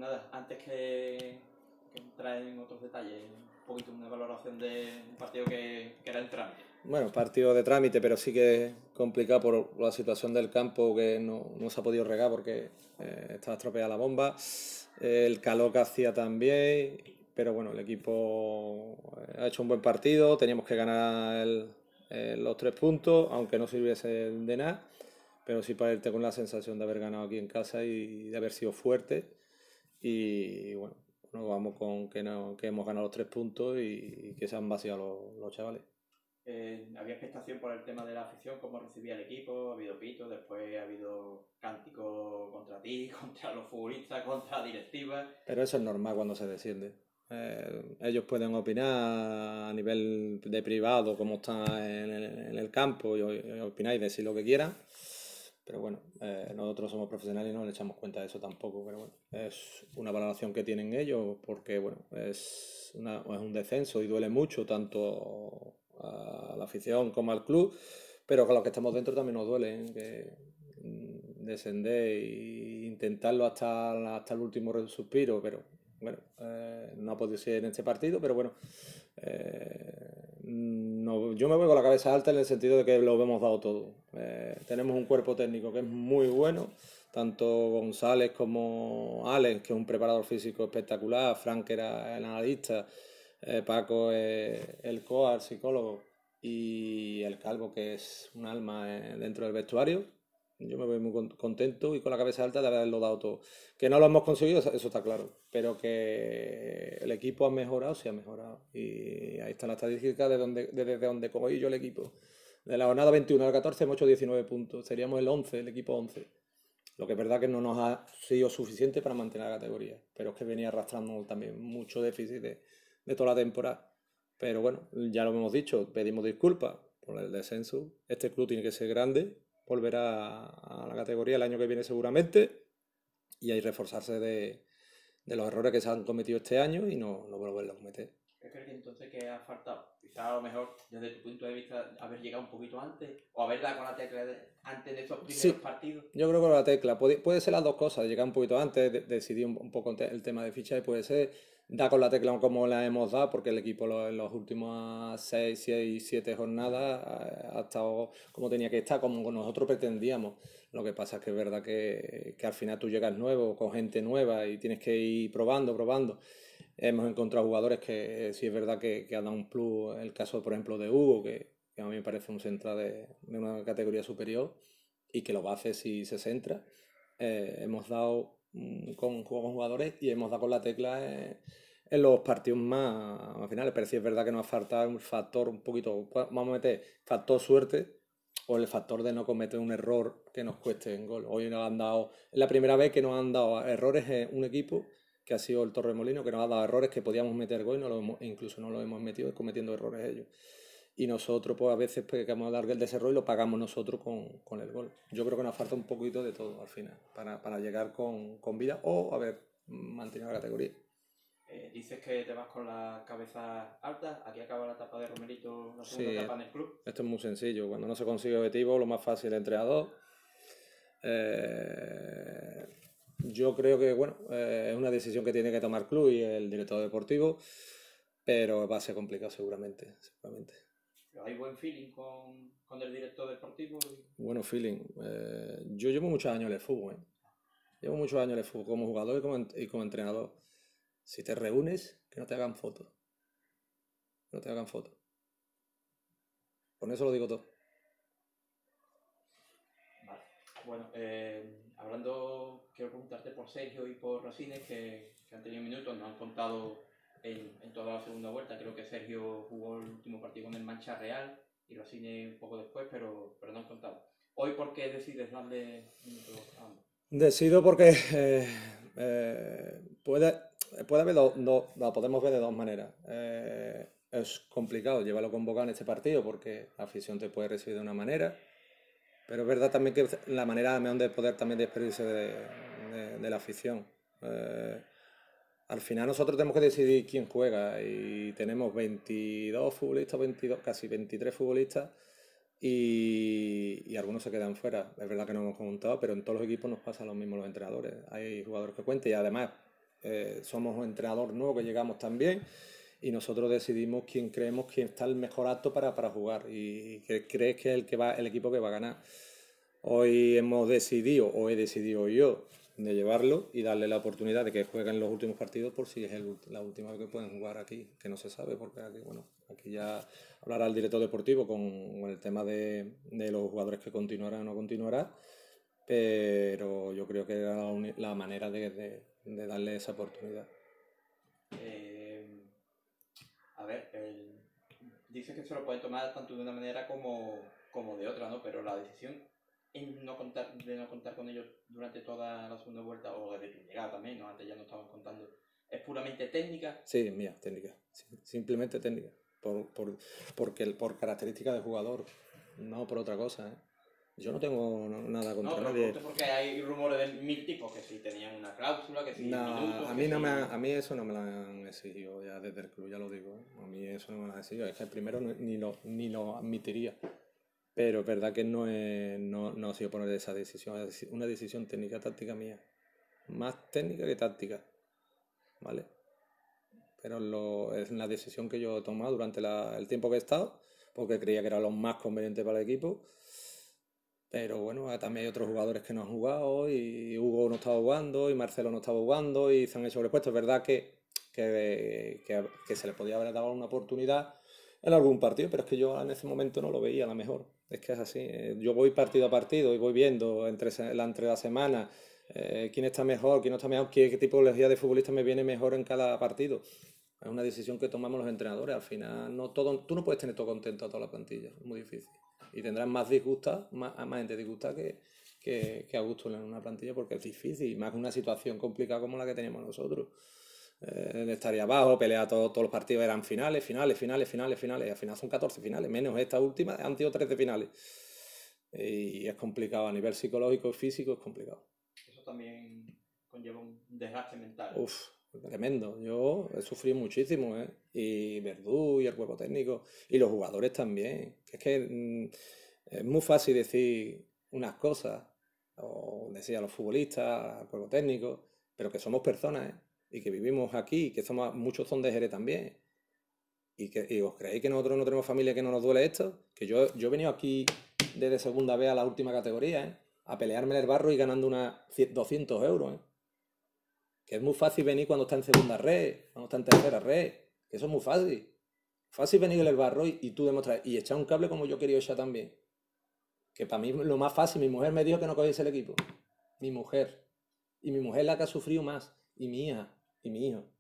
nada, antes que entrar en otros detalles, un poquito una valoración de un partido que era el trámite. Bueno, partido de trámite, pero sí que es complicado por la situación del campo, que no se ha podido regar porque estaba estropeada la bomba. El calor que hacía también, pero bueno, el equipo ha hecho un buen partido, teníamos que ganar los 3 puntos, aunque no sirviese de nada, pero sí para irte con la sensación de haber ganado aquí en casa y de haber sido fuerte. Y bueno, nos vamos con que, no, que hemos ganado los 3 puntos y que se han vaciado los chavales. Había expectación por el tema de la afición, cómo recibía el equipo, ha habido pitos, después ha habido cánticos contra ti, contra los futbolistas, contra la directiva. Pero eso es normal cuando se desciende. Ellos pueden opinar a nivel de privado, como están en el campo, y opináis, decir lo que quieran. Pero bueno, nosotros somos profesionales y no le echamos cuenta de eso tampoco. Pero bueno, es una valoración que tienen ellos porque bueno, es un descenso y duele mucho tanto a la afición como al club. Pero con los que estamos dentro también nos duele, ¿eh? Que descender e intentarlo hasta el último suspiro, pero bueno, no ha podido ser en este partido, pero bueno, no, yo me voy con la cabeza alta en el sentido de que lo hemos dado todo. Tenemos un cuerpo técnico que es muy bueno, tanto González como Alex, que es un preparador físico espectacular, Frank era el analista, Paco el coach, psicólogo, y el Calvo, que es un alma dentro del vestuario. Yo me voy muy contento y con la cabeza alta de haberlo dado todo. Que no lo hemos conseguido, eso está claro. Pero que el equipo ha mejorado, sí ha mejorado. Y ahí está la estadística desde donde cogí yo el equipo. De la jornada 21 al 14 hemos hecho 19 puntos. Seríamos el 11, el equipo 11. Lo que es verdad que no nos ha sido suficiente para mantener la categoría. Pero es que venía arrastrando también mucho déficit de toda la temporada. Pero bueno, ya lo hemos dicho, pedimos disculpas por el descenso. Este club tiene que ser grande, volverá a la categoría el año que viene seguramente y hay que reforzarse de los errores que se han cometido este año y no volverlos a cometer. ¿Qué crees que entonces que ha faltado? Quizá a lo mejor, desde tu punto de vista, haber llegado un poquito antes o haber dado con la tecla antes de esos primeros Sí, partidos. yo creo que la tecla puede ser las dos cosas, llegar un poquito antes, decidir un poco el tema de fichaje, puede ser dar con la tecla como la hemos dado, porque el equipo en las últimas 6, 6, 7 jornadas ha estado como tenía que estar, como nosotros pretendíamos. Lo que pasa es que es verdad que al final tú llegas nuevo, con gente nueva y tienes que ir probando. Hemos encontrado jugadores que sí es verdad que han dado un plus, el caso por ejemplo de Hugo, que a mí me parece un central de una categoría superior y que lo va a hacer si se centra. Hemos dado con jugadores y hemos dado con la tecla en los partidos más finales, pero sí es verdad que nos ha faltado un factor un poquito, vamos a meter factor suerte o el factor de no cometer un error que nos cueste en gol. Hoy nos han dado, es la primera vez que nos han dado errores en un equipo que ha sido el Torremolino, que nos ha dado errores que podíamos meter gol y incluso no lo hemos metido cometiendo errores ellos. Y nosotros, pues a veces pecamos de el desarrollo y lo pagamos nosotros con el gol. Yo creo que nos falta un poquito de todo al final, para llegar con vida o haber mantenido la categoría. Dices que te vas con la cabeza alta. Aquí acaba la etapa de Romerito, la segunda Sí, etapa en el club. esto es muy sencillo. Cuando no se consigue objetivo, lo más fácil es entrenador. Yo creo que, bueno, es una decisión que tiene que tomar el club y el director deportivo, pero va a ser complicado seguramente. Pero hay buen feeling con el director deportivo. Bueno, feeling. Yo llevo muchos años en el fútbol, ¿eh? Llevo muchos años en el fútbol como jugador y como entrenador. Si te reúnes, que no te hagan fotos. No te hagan fotos. Con eso lo digo todo. Vale. Bueno, quiero preguntarte por Sergio y por Rosines, que han tenido minutos, nos han contado en toda la segunda vuelta. Creo que Sergio jugó el último partido con el Mancha Real y Rosines un poco después, pero no han contado. Hoy, ¿por qué decides darle minutos a ambos? Decido porque puede haber lo podemos ver de dos maneras. Es complicado llevarlo convocado en este partido porque la afición te puede recibir de una manera, pero es verdad también que la manera de poder también despedirse de la afición. Al final nosotros tenemos que decidir quién juega y tenemos 22 futbolistas, 22, casi 23 futbolistas y algunos se quedan fuera. Es verdad que no hemos contado, pero en todos los equipos nos pasa lo mismo los entrenadores. Hay jugadores que cuentan y además somos un entrenador nuevo que llegamos también y nosotros decidimos quién creemos que está el mejor apto para jugar y que crees que es el equipo que va a ganar. Hoy hemos decidido, o he decidido yo, de llevarlo y darle la oportunidad de que jueguen los últimos partidos por si es la última vez que pueden jugar aquí, que no se sabe, porque aquí, bueno, aquí ya hablará el director deportivo con el tema de los jugadores que continuarán o no continuarán, pero yo creo que era la manera de darle esa oportunidad. A ver, dice que se lo puede tomar tanto de una manera como de otra, ¿no? Pero la decisión en de no contar con ellos durante toda la segunda vuelta, o desde tu llegada también, ¿no? Antes ya no estaban contando, ¿es puramente técnica? Sí, mía, técnica. Simplemente técnica. Por características de jugador, no por otra cosa, ¿eh? Yo no tengo nada contra nadie. No, porque hay rumores de 1000 tipos, que si tenían una cláusula, que si minutos... A mí eso no me lo han exigido ya desde el club, ya lo digo, ¿eh? A mí eso no me lo han exigido. Es que primero ni lo admitiría. Pero es verdad que no ha sido poner esa decisión. Es una decisión técnica, táctica mía. Más técnica que táctica. ¿Vale? Pero es una decisión que yo he tomado durante el tiempo que he estado, porque creía que era lo más conveniente para el equipo. Pero bueno, también hay otros jugadores que no han jugado, y Hugo no estaba jugando, y Marcelo no estaba jugando, y se han hecho sobrepuestos. Es verdad que se le podía haber dado una oportunidad en algún partido, pero es que yo en ese momento no lo veía a lo mejor. Es que es así. Yo voy partido a partido y voy viendo entre la semana quién está mejor, quién no está mejor, qué tipología de futbolista me viene mejor en cada partido. Es una decisión que tomamos los entrenadores. Al final, tú no puedes tener todo contento a toda la plantilla. Es muy difícil. Y tendrás más disgusta, más gente disgusta que a gusto en una plantilla, porque es difícil. Más que una situación complicada como la que teníamos nosotros. Estaría abajo, pelear todos los partidos, eran finales. Y al final son 14 finales, menos esta última, han sido 13 finales. Y es complicado, a nivel psicológico y físico es complicado. Eso también conlleva un desgaste mental. Uf, tremendo. Yo he sufrido muchísimo, ¿eh? Y Verdú y el cuerpo técnico y los jugadores también. Es que es muy fácil decir unas cosas, o decir a los futbolistas, al cuerpo técnico, pero que somos personas, ¿eh? Y que vivimos aquí, que muchos son de Jerez también. Y os creéis que nosotros no tenemos familia, que no nos duele esto. Que yo he venido aquí desde segunda vez a la última categoría, ¿eh? A pelearme en el barro y ganando 200 euros, ¿eh? Que es muy fácil venir cuando está en segunda red, cuando está en tercera red. Que eso es muy fácil. Fácil venir en el barro y tú demostrar. Y echar un cable como yo quería echar también. Que para mí lo más fácil, mi mujer me dijo que no cogiese el equipo. Mi mujer. Y mi mujer es la que ha sufrido más. Y mi hija. Y mi hijo.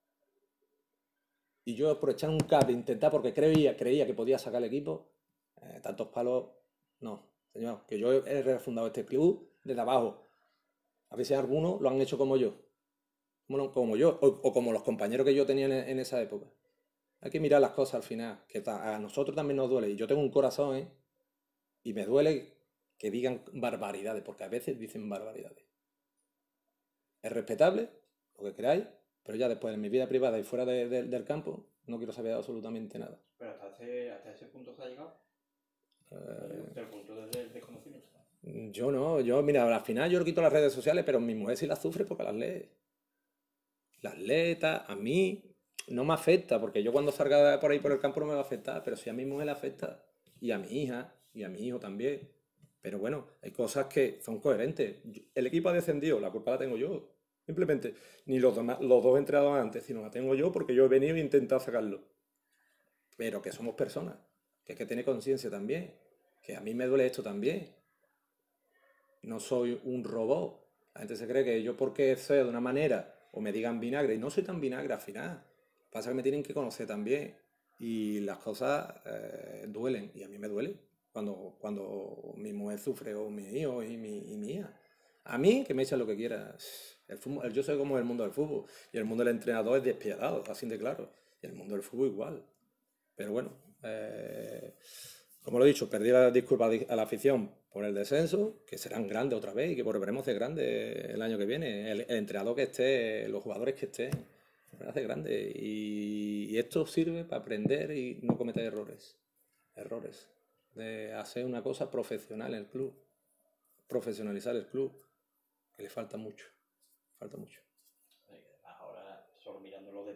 Y yo por echar un cable, intentar, porque creía que podía sacar el equipo, tantos palos, no. Señor, que yo he refundado este club desde abajo. A ver si algunos lo han hecho como yo. Como yo, o como los compañeros que yo tenía en esa época. Hay que mirar las cosas al final, que a nosotros también nos duele. Y yo tengo un corazón, ¿eh? Y me duele que digan barbaridades, porque a veces dicen barbaridades. Es respetable lo que queráis, pero ya después en mi vida privada y fuera del campo no quiero saber absolutamente nada. ¿Pero hasta ese punto se ha llegado? ¿Hasta el punto del desconocimiento? Mira, al final yo lo quito las redes sociales, pero mi mujer sí las sufre porque las lee. Las lee, a mí no me afecta, porque yo cuando salga por ahí por el campo no me va a afectar, pero sí a mi mujer le afecta, y a mi hija, y a mi hijo también. Pero bueno, hay cosas que son coherentes. El equipo ha descendido, la culpa la tengo yo. Simplemente, ni los dos entrenadores antes, sino la tengo yo porque yo he venido e intentado sacarlo. Pero que somos personas, que hay que tener conciencia también, que a mí me duele esto también. No soy un robot. La gente se cree que yo porque soy de una manera o me digan vinagre, y no soy tan vinagre al final. Pasa que me tienen que conocer también. Y las cosas duelen, y a mí me duele cuando mi mujer sufre, o mi hijo y mi hija. A mí, que me echen lo que quiera. Yo soy como el mundo del fútbol, y el mundo del entrenador es despiadado, así de claro. Y el mundo del fútbol igual. Pero bueno, como lo he dicho, perdí la disculpa a la afición por el descenso, que serán grandes otra vez y que volveremos a ser grandes el año que viene. El entrenador que esté, los jugadores que estén, volverán a ser grandes. Y esto sirve para aprender y no cometer errores. Errores. De hacer una cosa profesional en el club. Profesionalizar el club. Que le falta mucho. Falta mucho.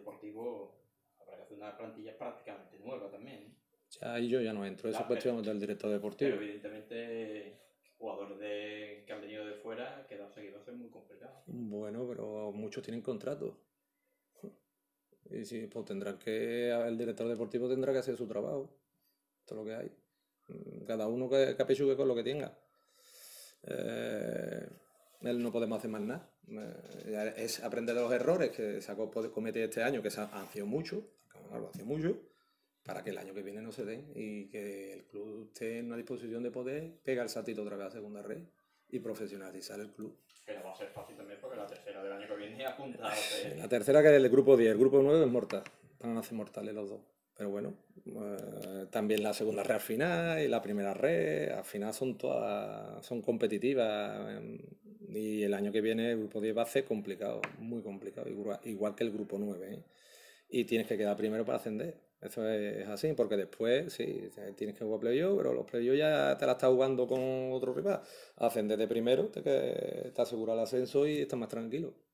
deportivo habrá que hacer una plantilla prácticamente nueva también, ¿no? Ya ahí yo ya no entro, esa Claro, cuestión del director deportivo. pero evidentemente jugadores que han venido de fuera, quedar seguido va a ser muy complicado. Bueno, pero muchos tienen contrato. Y sí, pues tendrán que, el director deportivo tendrá que hacer su trabajo. Esto es lo que hay. Cada uno que apechugue con lo que tenga. Él no podemos hacer más nada. Es aprender de los errores que se comete este año, que han sido muchos, han sido muchos, para que el año que viene no se den y que el club esté en una disposición de poder pegar el saltito otra vez a segunda red y profesionalizar el club. Que no va a ser fácil también porque la tercera del año que viene apunta a ser... La tercera, que es el grupo 10, el grupo 9 es mortal. Van a hacer mortales los dos. Pero bueno, también la segunda red al final y la primera red al final son todas competitivas. Y el año que viene el grupo 10 va a ser complicado, muy complicado, igual que el grupo 9, ¿eh? Y tienes que quedar primero para ascender. Eso es así, porque después sí, tienes que jugar playoff, pero los playoff ya te la estás jugando con otro rival. Ascender de primero te asegura el ascenso y estás más tranquilo.